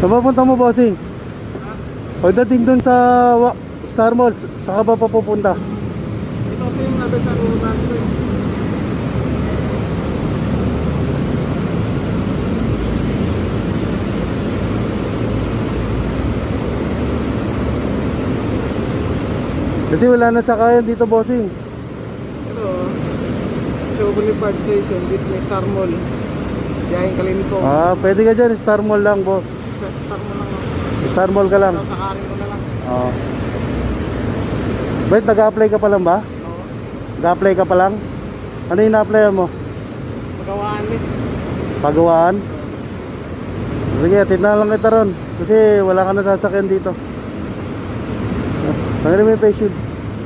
Saan papunta mo, bossing? Pagdating dun sa Star Mall, saan ka ba papupunta? Ito kasi yung nabit sa lugar ko eh. Kasi wala na sakayan dito, bossing. Ito, Show Boulevard Station, dito may Star Mall. Biyahing Kalimito. Ah, pwede ka dyan, Star Mall lang, boss. Sa Star Mall lang. Star Mall ka lang. Sakarin ko na lang. Oo. Wait, nag-a-apply ka pa lang ba? Oo. Nag-a-apply ka pa lang? Ano yung na-applyan mo? Pagawaan eh. Pagawaan? Sige, tignan lang kita ron. Kasi wala ka na sasakyan dito. Tanggalin mo yung face shield.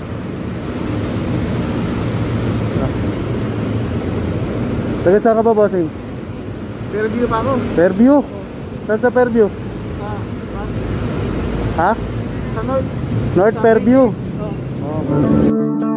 Tagat saan ka ba, bossing? Fairview pa ako. Fairview? Saan sa Fairview? Ha? Sa North. North Fairview? Oo. Oh.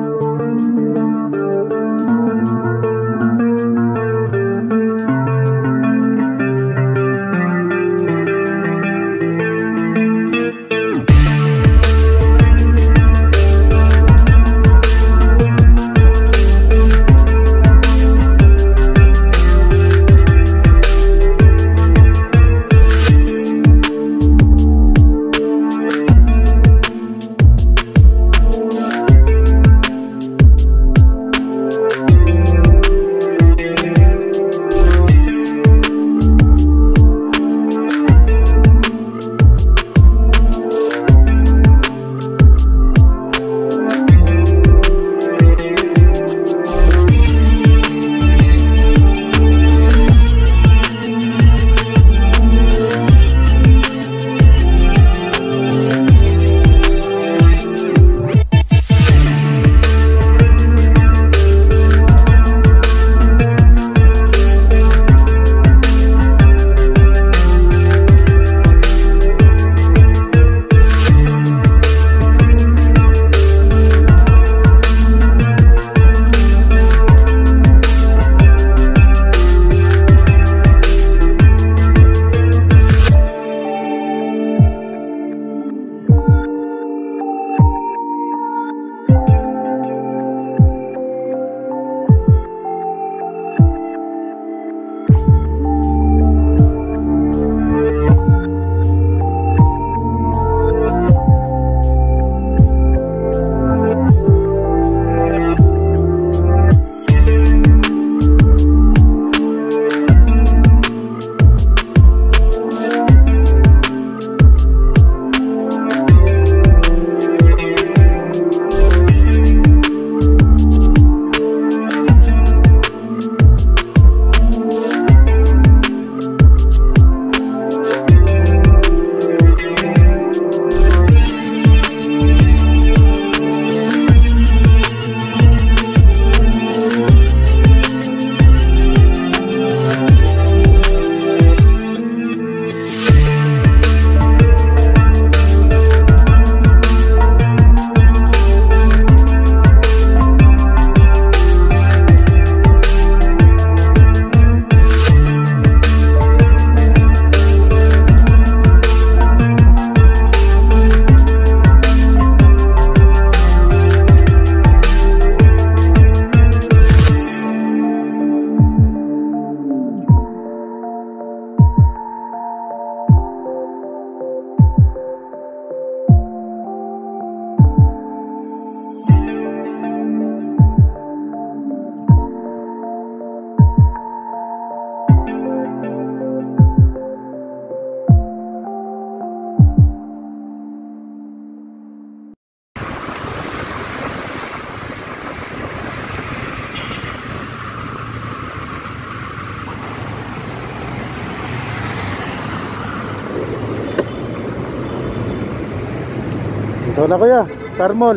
Ito na kuya, Star Mall.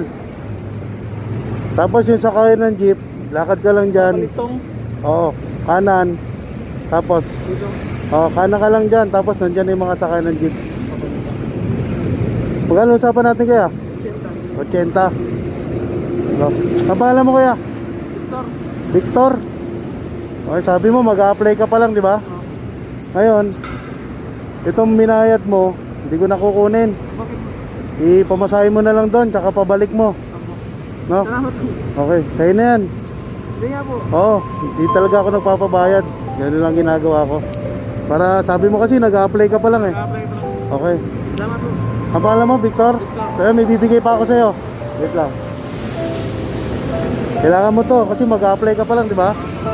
Tapos yung sakay ng jeep, lakad ka lang dyan. Oo, kanan. Tapos, kanan ka lang dyan. Tapos nandyan yung mga sakay ng jeep. Magkano usapan natin kaya? 80. 80. Ang pangalan mo kuya? Victor. Victor? Okay, sabi mo mag-a-apply ka pa lang, di ba? Ngayon, itong minayat mo, hindi ko na kukunin. Bakit? Ipamasahin mo na lang doon, tsaka pabalik mo. No? Salamat po. Okay, sa'yo na yan. Hindi nga po. Oo, hindi talaga ako nagpapabayad. Ganun lang ginagawa ko. Para sabi mo kasi nag-a-apply ka pa lang eh. Nag-apply pa lang. Okay. Salamat po. Ang pangalan mo, Victor? Kaya may bibigay pa ako sa'yo. Wait lang. Kailangan mo to kasi mag-a-apply ka pa lang, di ba?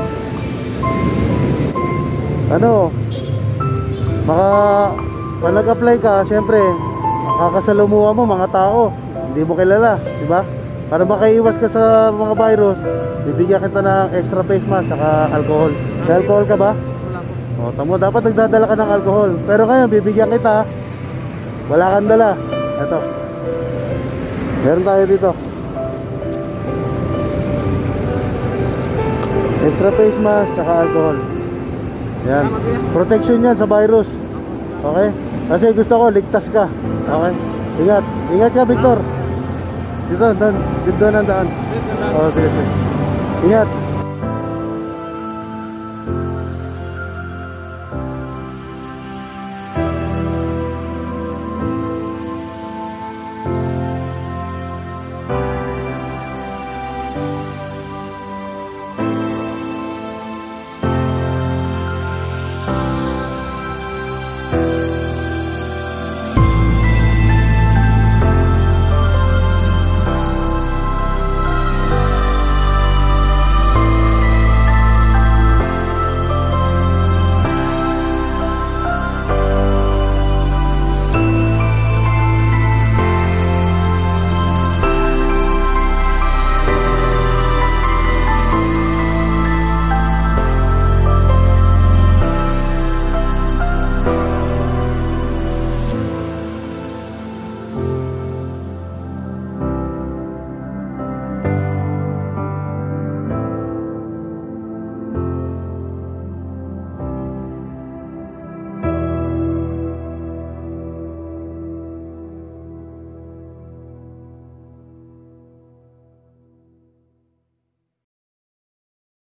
Ano? Baka pag nag-apply ka, syempre, kakasalumuha mo mga tao. Hindi mo kilala, di ba? Para makaiwas ka sa mga virus, bibigyan kita ng extra face mask saka alcohol. May alcohol ka ba? Wala po. O, tamo, dapat nagdadala ka ng alcohol. Pero ngayon, bibigyan kita. Wala kang dala. Ito. Meron tayo dito. Extra face mask saka alcohol. Yan. Protection yan sa virus. Okay? Kasi gusto ko, ligtas ka. Okay? Ingat. Ingat ka, Victor. Dito ang daan. Oo, sige, sige. Ingat.